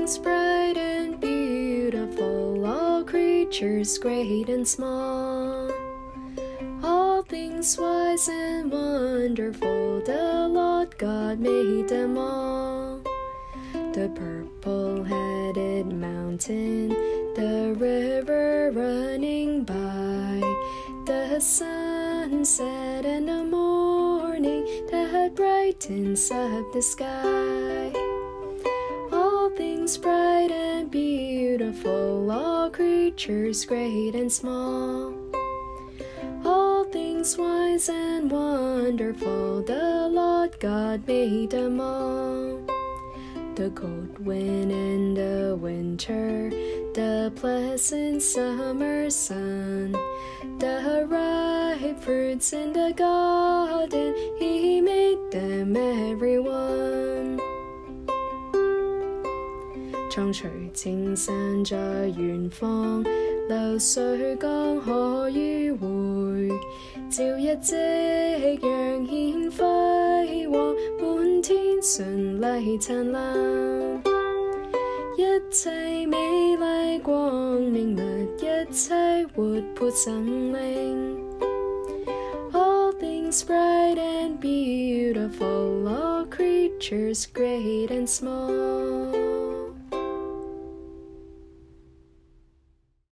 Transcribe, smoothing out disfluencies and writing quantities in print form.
things bright and beautiful, all creatures great and small, all things wise and wonderful, the Lord God made them all. The purple-headed mountain, the river running by, the sunset and the morning that brightens up the sky. All things bright and beautiful, all creatures great and small, all things wise and wonderful, the Lord God made them all. The cold wind in the winter, the pleasant summer sun, the ripe fruits in the garden, He made them everyone. 蒼翠青山在遠方，流水江河迂迴，朝日夕陽顯輝煌，滿天絢麗燦爛。一切美麗光明物，一切活潑生靈。All things bright and beautiful, all creatures great and small.